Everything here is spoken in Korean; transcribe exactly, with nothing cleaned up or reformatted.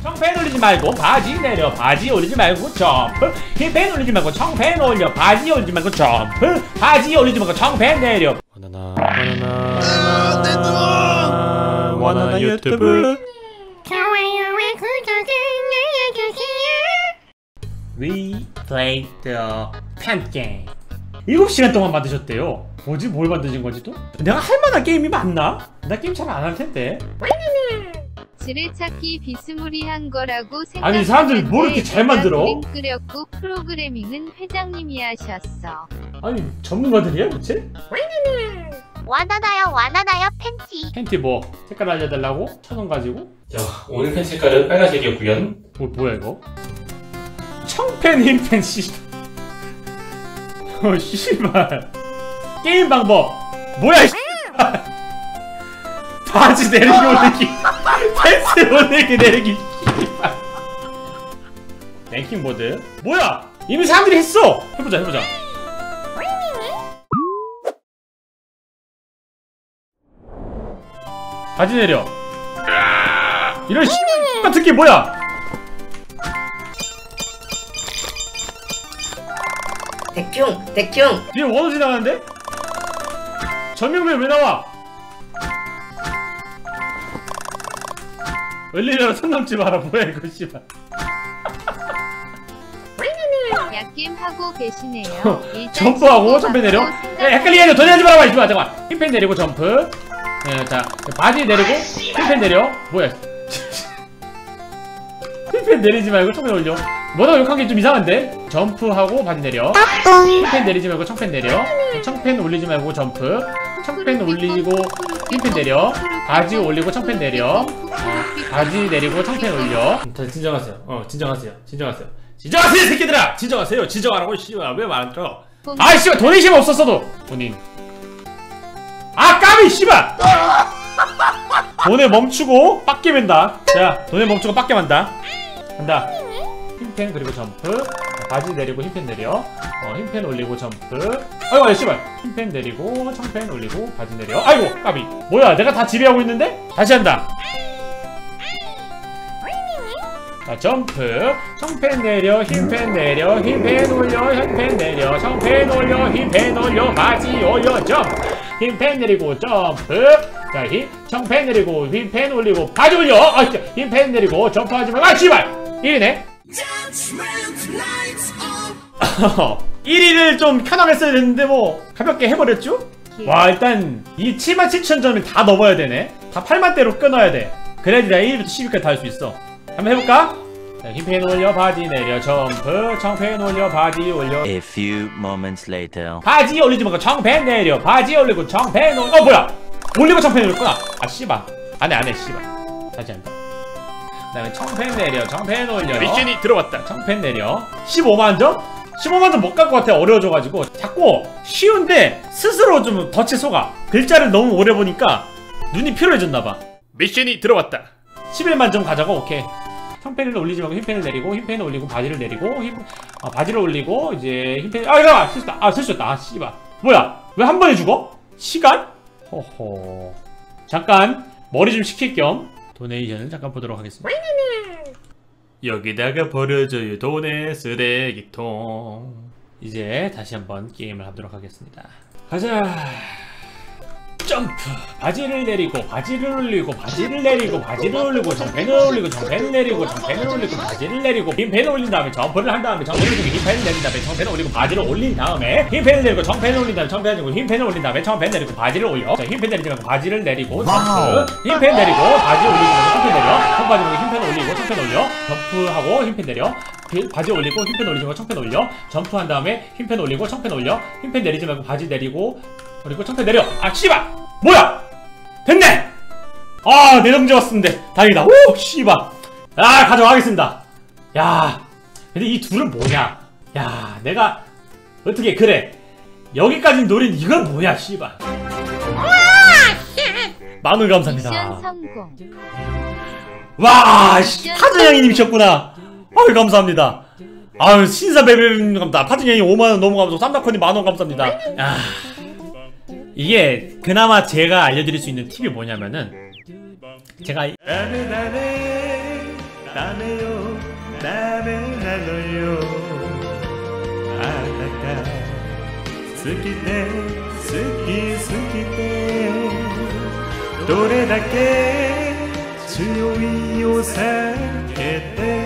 청팬 올리지 말고 바지 내려. 바지 올리지 말고 점프. 힙팬 올리지 말고 청팬 올려. 바지 올리지 말고 점프. 바지 올리지 말고 청팬 내려. 바나나 바나나 바나나 유튜브. 좋아요와 구독을 눌러주세요. We played the pen game. 일곱 시간 동안 만드셨대요. 뭐지? 뭘 만드신 거지 또? 내가 할만한 게임이 맞나? 나 게임 잘 안 할 텐데. 지뢰찾기 비스무리한 거라고 생각. 아니 사람들이 뭘 이렇게 잘 만들어? 그림 그렸고 프로그래밍은 회장님이 하셨어. 아니 전문가들이야 도대체? 와나나요 와나나요 팬티. 팬티 뭐 색깔 알려달라고? 천 원 가지고? 자 오늘 팬 색깔은 빨간색이었구요. 뭐 뭐야 이거? 청팬 흰팬 씨. 어 씨발. 게임 방법 뭐야 이 씨발. 바지 내리기 올리기. 팬츠 올리기 내리기. 씨발. 랭킹 보드 뭐야? 이미 사람들이 했어. 해보자 해보자. 바지 내려. 이런 씨 같은 게 뭐야? 대충 대충 뒤에 원호 지나가는데? 전명배 왜 나와? 열리려라 손 넘지 마라. 뭐야 이거 씨발. 약겜 하고 계시네요. 점프하고 점프 내려. 야, 헷갈리게 더 내리지 말아봐. 이거 잠깐. 힙팬 내리고 점프. 예, 자 바지 내리고 힙팬 내려. 뭐야? 힙팬 내리지 말고 청팬 올려. 뭐라고 욕한 게 좀 이상한데? 점프하고 바지 내려. 힙팬 내리지 말고 청팬 내려. 청팬 올리지 말고 점프. 청팬 올리고 힙팬 내려. 바지 올리고 청팬 내려. 어, 바지 내리고 청팬 올려. 자 진정하세요. 어 진정하세요. 진정하세요. 진정하세요 새끼들아. 진정하세요. 진정하라고. 씨발 왜 말안쳐? 아이 씨발 도네이션 없었어도 본인. 아 까비 씨발. 돈에 멈추고 빡게 맨다. 자 돈에 멈추고 빡게 만다. 간다. 흰펜 그리고 점프. 바지 내리고 흰펜 내려. 어 흰펜 올리고 점프. 아이고 야 씨발. 흰펜 내리고 청펜 올리고 바지 내려. 아이고 까비. 뭐야 내가 다 지배하고 있는데? 다시 한다. 자 점프. 청펜 내려 흰펜 내려 흰펜 올려 흰펜 내려 청펜 올려 흰펜 올려 바지 올려 점프. 흰펜 내리고 점프. 자 흰 청펜 내리고 흰펜 올리고 바지 올려. 아 진짜 흰펜 내리고 점프하지 말고. 아 씨발. 일 위네. 일 위를 좀 편하게 써야 되는데 뭐 가볍게 해버렸죠? 와 일단 이 칠만 칠천 점을 다 넘어야 되네. 다 팔만 대로 끊어야 돼. 그래야지 나 일 위부터 십 위까지 다 할 수 있어. 한번 해볼까? 자, 흰펜 올려 바지 내려 점프. 청펜 올려 바지 올려. A few moments later. 바지 올리지 말고 청펜 내려. 바지 올리고 청펜 올려. 어 뭐야? 올리고 청펜 올렸구나. 아 씨발. 안해 안해 씨발. 다시 한다. 그 다음에 청펜 내려 청펜 올려. 미션이 들어왔다. 청펜 내려. 십오만 점? 십오만 점 못 갈 것 같아. 어려워져가지고 자꾸 쉬운데 스스로 좀 덫에 속아. 글자를 너무 오래 보니까 눈이 피로해졌나봐. 미션이 들어왔다. 십일만 점 가자고. 오케이. 청펜을 올리지 말고 흰펜을 내리고 흰펜을 올리고 바지를 내리고 흰 아, 바지를 올리고 이제 흰펜 아 이거 실수다. 아 실수였다. 아 씨발. 뭐야 왜 한 번에 죽어? 시간? 호호. 잠깐 머리 좀 식힐 겸 도네이션을 잠깐 보도록 하겠습니다. 여기다가 버려져요 돈의 쓰레기통. 이제 다시 한번 게임을 하도록 하겠습니다. 가자. 점프. 바지를 내리고 바지를 올리고 바지를 내리고 바지를 올리고 정펜을 올리고 정펜을 내리고 정펜을 올리고 바지를 내리고 흰펜을 올린 다음에 점프를 한 다음에 점프를 올리고 흰펜을 내린 다음에 정펜을 올리고 바지를 올린 다음에 흰펜을 내리고 정펜을 올린 다음에 정펜을 내리고 흰펜을 올린 다음에 정펜 내리고 바지를 올려. 자 흰펜 내리지 말고 바지를 내리고 점프. 흰펜 내리고 바지 올리고 청펜 내려. 청바지 올리고 흰펜 올리고 청펜 올려. 점프하고 흰펜 내려. 바지 올리고 흰펜 올리지 말고 청펜 올려. 점프한 다음에 흰펜 올리고 청펜 올려. 흰펜 내리지 말고 바지 내리고 그리고 청펜 내려. 아 씨발 뭐야 됐네. 아 내정지 왔는데 다행이다. 오 씨발. 아 가져가겠습니다. 야 근데 이 둘은 뭐냐. 야 내가 어떻게 그래 여기까지 노린 이건 뭐야 씨발. 만원 감사합니다. 미션 성공. 와 씨, 파전양이님이셨구나. 아유 감사합니다. 아유 신사배배님 감사합니다. 파전양이 오만원 너무 감사하고 쌈다커님 만원 감사합니다. 야 이게 그나마 제가 알려드릴 수 있는 팁이 뭐냐면은 제가 ダメよダメなのよあなた好きで好き好きでどれだけ強いを避けて